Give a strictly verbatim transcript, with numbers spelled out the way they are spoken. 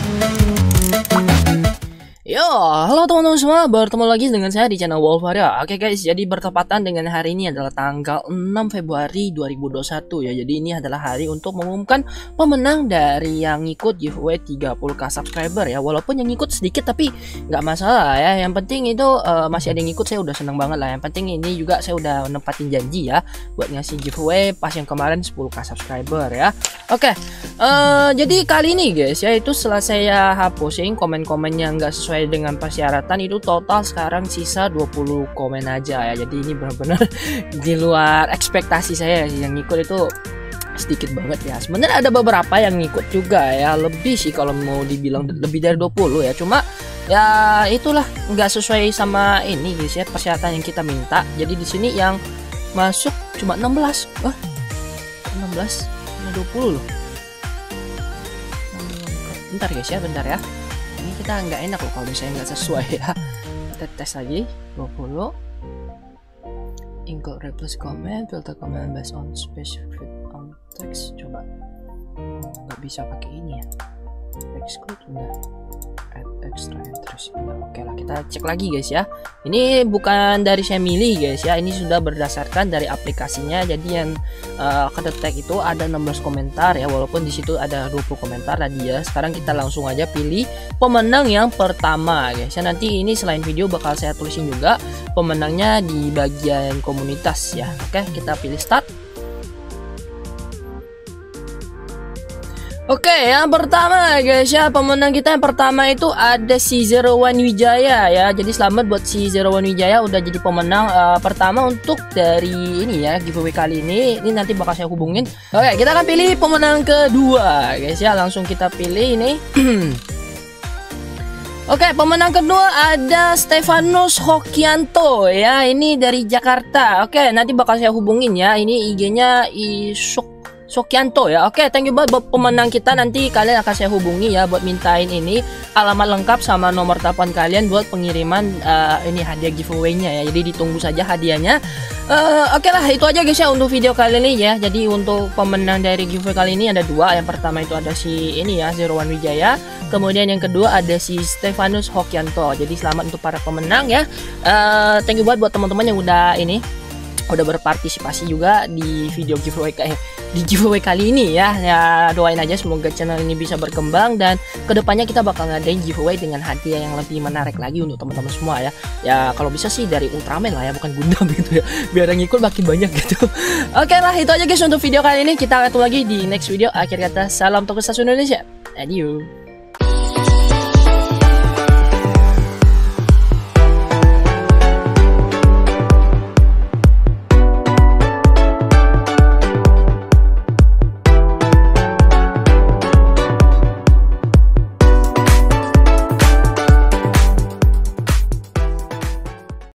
Yo, halo teman-teman semua, bertemu lagi dengan saya di channel Wolvaria. Oke guys, jadi bertepatan dengan hari ini adalah tanggal enam Februari dua ribu dua puluh satu ya. Jadi ini adalah hari untuk mengumumkan pemenang dari yang ngikut giveaway tiga puluh k subscriber ya. Walaupun yang ngikut sedikit tapi nggak masalah ya. Yang penting itu uh, masih ada yang ngikut, saya udah seneng banget lah. Yang penting ini juga saya udah nempatin janji ya buat ngasih giveaway pas yang kemarin sepuluh k subscriber ya. Oke, uh, jadi kali ini guys ya, itu setelah saya hapusin komen-komen yang nggak sesuai dengan persyaratan, itu total sekarang sisa dua puluh komen aja ya. Jadi ini benar-benar di luar ekspektasi saya sih. Yang ngikut itu sedikit banget ya. Sebenarnya ada beberapa yang ngikut juga ya, lebih sih kalau mau dibilang lebih dari dua puluh ya. Cuma ya itulah nggak sesuai sama ini guys ya, persyaratan yang kita minta. Jadi di sini yang masuk cuma enam belas. Wah, enam belas dua puluh loh. Bentar guys ya, bentar ya. Ini kita nggak enak loh kalau misalnya nggak sesuai ya. Kita tes lagi. Dua puluh include replace comment, filter comment based on specific on text. Coba nggak bisa pakai ini ya, exclude enggak, add extra entries. Oke lah, kita cek lagi guys ya. Ini bukan dari saya milih guys ya, ini sudah berdasarkan dari aplikasinya. Jadi yang uh, kedetek itu ada enam belas komentar ya, walaupun di situ ada dua puluh komentar tadi ya. Sekarang kita langsung aja pilih pemenang yang pertama guys ya. Nanti ini selain video bakal saya tulisin juga pemenangnya di bagian komunitas ya. Oke, kita pilih start. Oke, yang pertama guys ya, pemenang kita yang pertama itu ada si Zero One Wijaya ya. Jadi selamat buat si Zero One Wijaya udah jadi pemenang uh, pertama untuk dari ini ya, giveaway kali ini. Ini nanti bakal saya hubungin. Oke, kita akan pilih pemenang kedua guys ya. Langsung kita pilih ini. Oke, pemenang kedua ada Stefanus Hokianto ya. Ini dari Jakarta. Oke, nanti bakal saya hubungin ya. Ini I G-nya Isuk Sokianto ya. Oke, thank you banget buat pemenang kita. Nanti kalian akan saya hubungi ya buat mintain ini alamat lengkap sama nomor telepon kalian buat pengiriman uh, ini hadiah giveaway-nya ya. Jadi ditunggu saja hadiahnya. Uh, Oke lah, itu aja guys ya untuk video kali ini ya. Jadi untuk pemenang dari giveaway kali ini ada dua. Yang pertama itu ada si ini ya, Zero One Wijaya. Kemudian yang kedua ada si Stefanus Hokianto. Jadi selamat untuk para pemenang ya. Uh, thank you banget buat teman-teman yang udah ini udah berpartisipasi juga di video giveaway kayak di giveaway kali ini ya. Ya doain aja semoga channel ini bisa berkembang dan kedepannya kita bakal ngadain giveaway dengan hadiah yang lebih menarik lagi untuk teman-teman semua ya. Ya kalau bisa sih dari Ultraman lah ya, bukan Gundam gitu ya, biar yang ngikut makin banyak gitu. Oke lah, itu aja guys untuk video kali ini. Kita ketemu lagi di next video. Akhir kata, salam Tokusatsu Indonesia. Adieu.